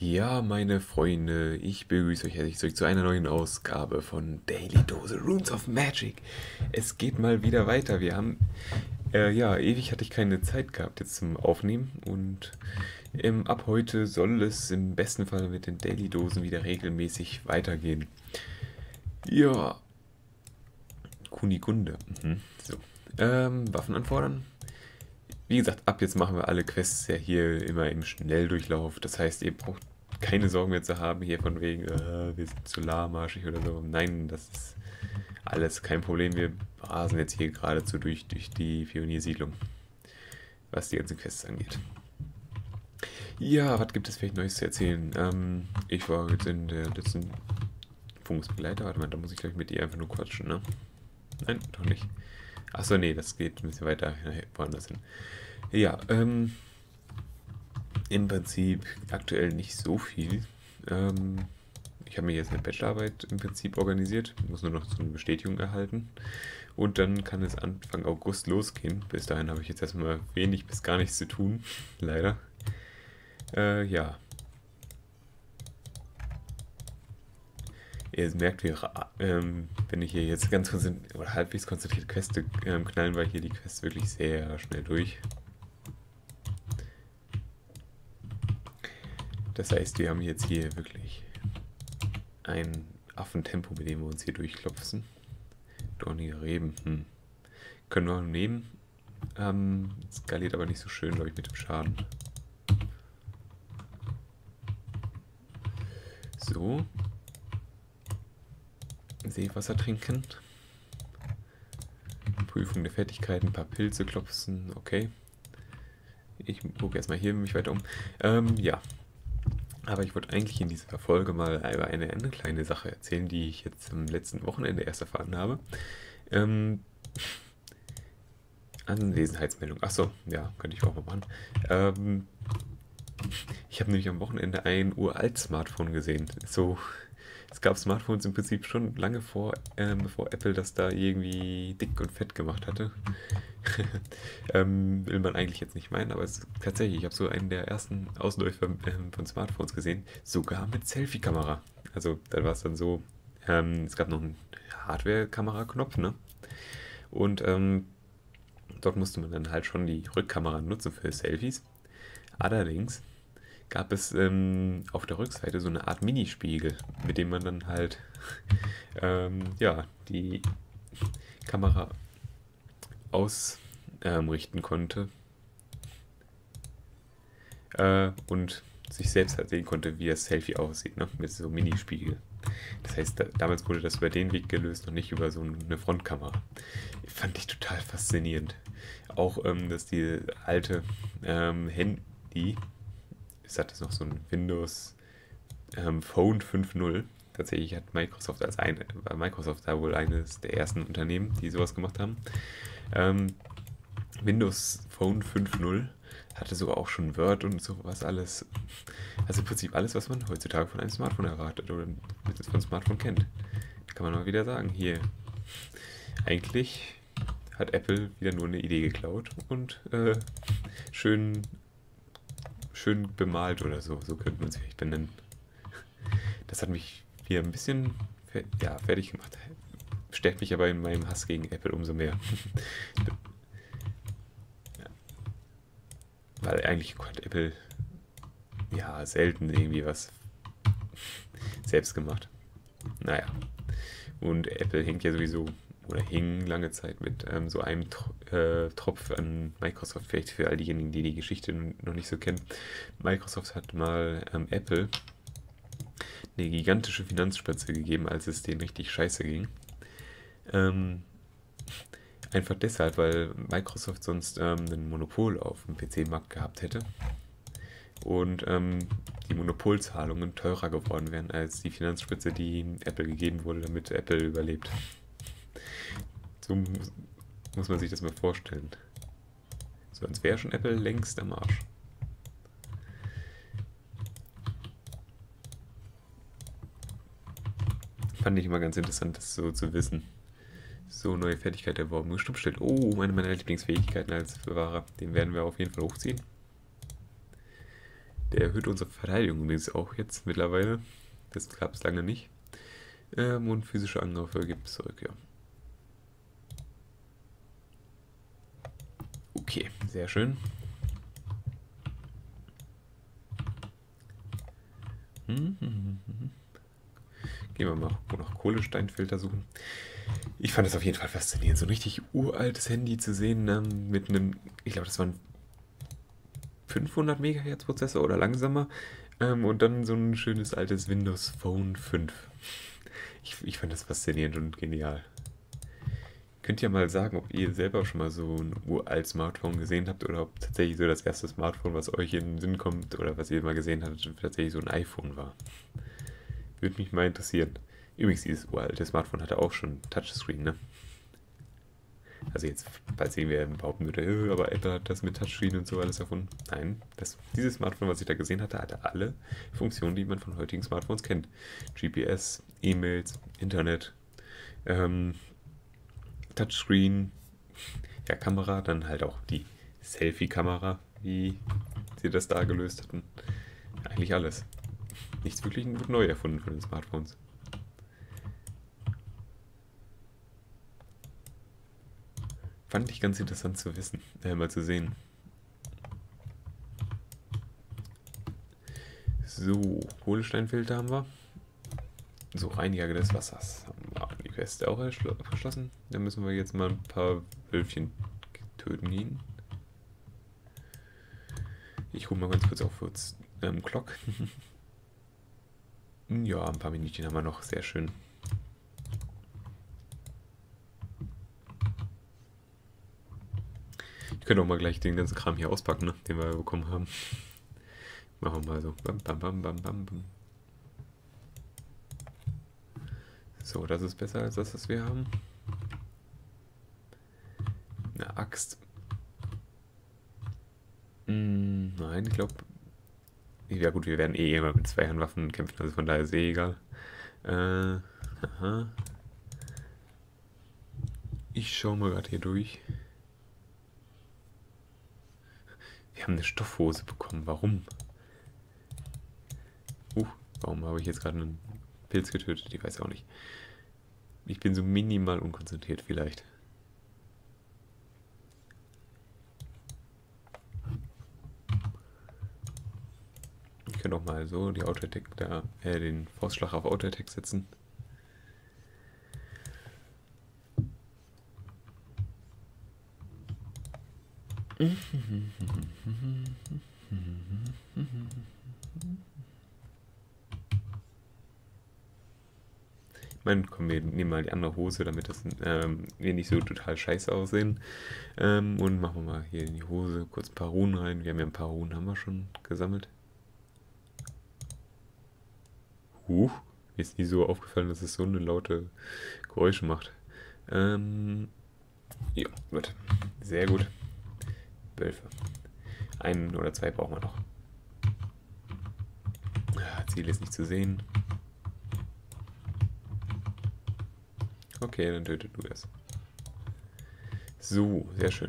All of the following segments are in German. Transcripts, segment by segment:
Ja, meine Freunde, ich begrüße euch herzlich zurück zu einer neuen Ausgabe von Daily Dose Runes of Magic. Es geht mal wieder weiter. Ja, ewig hatte ich keine Zeit gehabt jetzt zum Aufnehmen und ab heute soll es im besten Fall mit den Daily Dosen wieder regelmäßig weitergehen. Ja, Kunigunde. So. Waffen anfordern. Wie gesagt, ab jetzt machen wir alle Quests ja hier immer im Schnelldurchlauf. Das heißt, ihr braucht keine Sorgen mehr zu haben hier von wegen, wir sind zu lahmarschig oder so. Nein, das ist alles kein Problem. Wir rasen jetzt hier geradezu durch die Pioniersiedlung, was die ganzen Quests angeht. Ja, was gibt es vielleicht Neues zu erzählen? Ich war jetzt in der letzten Funkungsbegleiter. Warte mal, da muss ich gleich mit ihr einfach nur quatschen, ne? Nein, doch nicht. Achso, nee, das geht ein bisschen weiter woanders hin. Ja, im Prinzip aktuell nicht so viel. Ich habe mir jetzt eine Bachelorarbeit im Prinzip organisiert, muss nur noch so eine Bestätigung erhalten. Und dann kann es Anfang August losgehen. Bis dahin habe ich jetzt erstmal wenig bis gar nichts zu tun, leider. Ja. Ihr merkt, wenn ich hier jetzt ganz konzentriert oder halbwegs konzentriert Queste knallen, weil hier die Quests wirklich sehr schnell durch. Das heißt, wir haben jetzt hier wirklich ein Affentempo, mit dem wir uns hier durchklopfen. Dornige Reben, können wir nehmen. Skaliert aber nicht so schön, glaube ich, mit dem Schaden. So. Seewasser trinken. Prüfung der Fertigkeiten, ein paar Pilze klopfen, okay. Ich gucke erstmal hier mich weiter um. Ja. Aber ich wollte eigentlich in dieser Folge mal über eine kleine Sache erzählen, die ich jetzt am letzten Wochenende erst erfahren habe. Anwesenheitsmeldung. Achso, ja, könnte ich auch mal machen. Ich habe nämlich am Wochenende ein uralt Smartphone gesehen. Es gab Smartphones im Prinzip schon lange bevor Apple das da irgendwie dick und fett gemacht hatte. Will man eigentlich jetzt nicht meinen, aber tatsächlich, ich habe so einen der ersten Ausläufer von Smartphones gesehen, sogar mit Selfie-Kamera. Also da war es dann so, es gab noch einen Hardware-Kamera-Knopf, ne? Und dort musste man dann halt schon die Rückkamera nutzen für Selfies. Allerdings gab es auf der Rückseite so eine Art Minispiegel, mit dem man dann halt ja, die Kamera ausrichten konnte und sich selbst halt sehen konnte, wie das Selfie aussieht, ne? Mit so einem Minispiegel. Das heißt, damals wurde das über den Weg gelöst, noch nicht über so eine Frontkamera. Fand ich total faszinierend. Auch, dass die alte Handy, ich hatte das noch so ein Windows Phone 5.0. Tatsächlich hat war Microsoft da wohl eines der ersten Unternehmen, die sowas gemacht haben. Windows Phone 5.0 hatte sogar auch schon Word und sowas alles. Also im Prinzip alles, was man heutzutage von einem Smartphone erwartet oder von Smartphone kennt. Da kann man mal wieder sagen, hier, eigentlich hat Apple wieder nur eine Idee geklaut und schön bemalt oder so, so könnte man es vielleicht benennen. Das hat mich wieder ein bisschen fertig gemacht. Stärkt mich aber in meinem Hass gegen Apple umso mehr. Ja, weil eigentlich hat Apple ja selten irgendwie was selbst gemacht. Naja. Und Apple hängt ja sowieso, oder hing lange Zeit mit so einem Tropf an Microsoft, vielleicht für all diejenigen, die die Geschichte noch nicht so kennen. Microsoft hat mal Apple eine gigantische Finanzspritze gegeben, als es denen richtig scheiße ging. Einfach deshalb, weil Microsoft sonst ein Monopol auf dem PC-Markt gehabt hätte und die Monopolzahlungen teurer geworden wären als die Finanzspritze, die Apple gegeben wurde, damit Apple überlebt. So muss man sich das mal vorstellen. Sonst wäre schon Apple längst am Arsch. Fand ich immer ganz interessant, das so zu wissen. So, neue Fertigkeit erworben. Nur Stummschild. Oh, eine meiner Lieblingsfähigkeiten als Bewahrer. Den werden wir auf jeden Fall hochziehen. Der erhöht unsere Verteidigung übrigens auch jetzt mittlerweile. Das gab es lange nicht. Und physische Angriffe gibt es zurück, ja. Okay, sehr schön. Gehen wir mal nach Kohlesteinfilter suchen. Ich fand es auf jeden Fall faszinierend, so ein richtig uraltes Handy zu sehen, mit einem, ich glaube, das war ein 500 MHz Prozessor oder langsamer, und dann so ein schönes altes Windows Phone 5. Ich fand das faszinierend und genial. Könnt ihr mal sagen, ob ihr selber schon mal so ein uralt Smartphone gesehen habt oder ob tatsächlich so das erste Smartphone, was euch in den Sinn kommt oder was ihr mal gesehen habt, tatsächlich so ein iPhone war? Würde mich mal interessieren. Übrigens, dieses uralte Smartphone hatte auch schon Touchscreen, ne? Also jetzt, falls irgendwer behaupten würde, aber Apple hat das mit Touchscreen und so alles erfunden. Nein, dieses Smartphone, was ich da gesehen hatte, hatte alle Funktionen, die man von heutigen Smartphones kennt. GPS, E-Mails, Internet, Touchscreen, ja, Kamera, dann halt auch die Selfie-Kamera, wie sie das da gelöst hatten. Eigentlich alles. Nichts wirklich neu erfunden von den Smartphones. Fand ich ganz interessant zu wissen, mal zu sehen. So, Kohlesteinfilter haben wir. So, Reiniger des Wassers haben wir die Quest auch verschlossen. Dann müssen wir jetzt mal ein paar Wölfchen töten gehen. Ich gucke mal ganz kurz auf Clock. Ja, ein paar Minütchen haben wir noch, sehr schön. Ich könnte auch mal gleich den ganzen Kram hier auspacken, ne, den wir bekommen haben. Machen wir mal so. Bam, bam, bam, bam, bam, bam. So, das ist besser als das, was wir haben. Eine Axt. Nein, ich glaube... Ja gut, wir werden eh immer mit Zweihandwaffen kämpfen, also von daher ist eh egal. Aha. Ich schaue mal gerade hier durch. Wir haben eine Stoffhose bekommen. Warum? Warum habe ich jetzt gerade einen Pilz getötet? Ich weiß auch nicht. Ich bin so minimal unkonzentriert vielleicht. Ich könnte auch mal so die Auto-Attack da, den Faustschlag auf Auto-Attack setzen. Ich meine, komm, wir nehmen mal die andere Hose, damit wir nicht so total scheiße aussehen. Und machen wir mal hier in die Hose kurz ein paar Runen rein. Wir haben ja ein paar Runen, haben wir schon gesammelt. Mir ist nie so aufgefallen, dass es so eine laute Geräusche macht. Ja, gut. Sehr gut. Wölfe. Einen oder zwei brauchen wir noch. Ziel ist nicht zu sehen. Okay, dann tötet du das. So, sehr schön.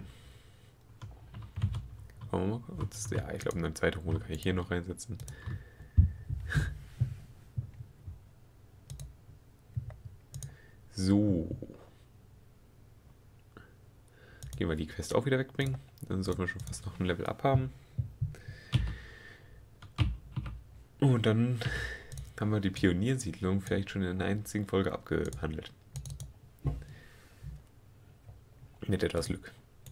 Wollen wir mal kurz? Ja, ich glaube, eine zweite Runde kann ich hier noch reinsetzen. So. Gehen wir die Quest auch wieder wegbringen. Dann sollten wir schon fast noch ein Level up haben. Und dann haben wir die Pioniersiedlung vielleicht schon in einer einzigen Folge abgehandelt. Mit etwas Glück.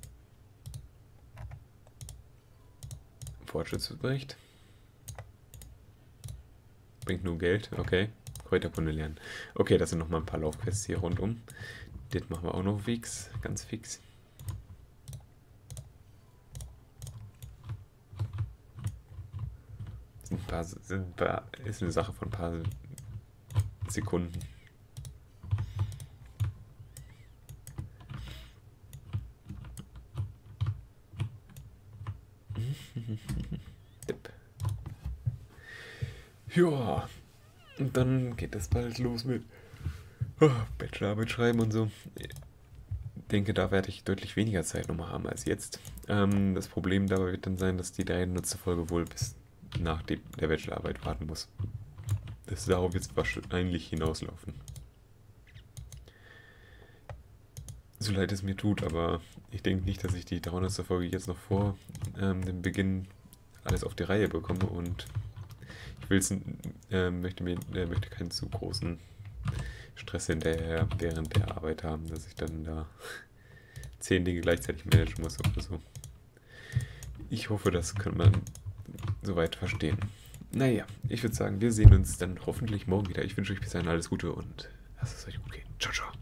Fortschrittsbericht. Bringt nur Geld, okay. Kräuterkunde lernen. Okay, das sind nochmal ein paar Laufquests hier rundum. Das machen wir auch noch fix, ganz fix. Ist eine Sache von ein paar Sekunden. Ja, und dann geht das bald los mit Bachelorarbeit schreiben und so. Ich denke, da werde ich deutlich weniger Zeit nochmal haben als jetzt. Das Problem dabei wird dann sein, dass die 3 Nutzerfolge wohl bis nach der Bachelorarbeit warten muss. Das darauf jetzt wahrscheinlich hinauslaufen. So leid es mir tut, aber ich denke nicht, dass ich die 300. Folge jetzt noch vor dem Beginn alles auf die Reihe bekomme und möchte keinen zu großen Stress hinterher während der Arbeit haben, dass ich dann da 10 Dinge gleichzeitig managen muss oder so. Ich hoffe, das kann man soweit verstehen. Naja, ich würde sagen, wir sehen uns dann hoffentlich morgen wieder. Ich wünsche euch bis dahin alles Gute und lasst es euch gut gehen. Ciao, ciao.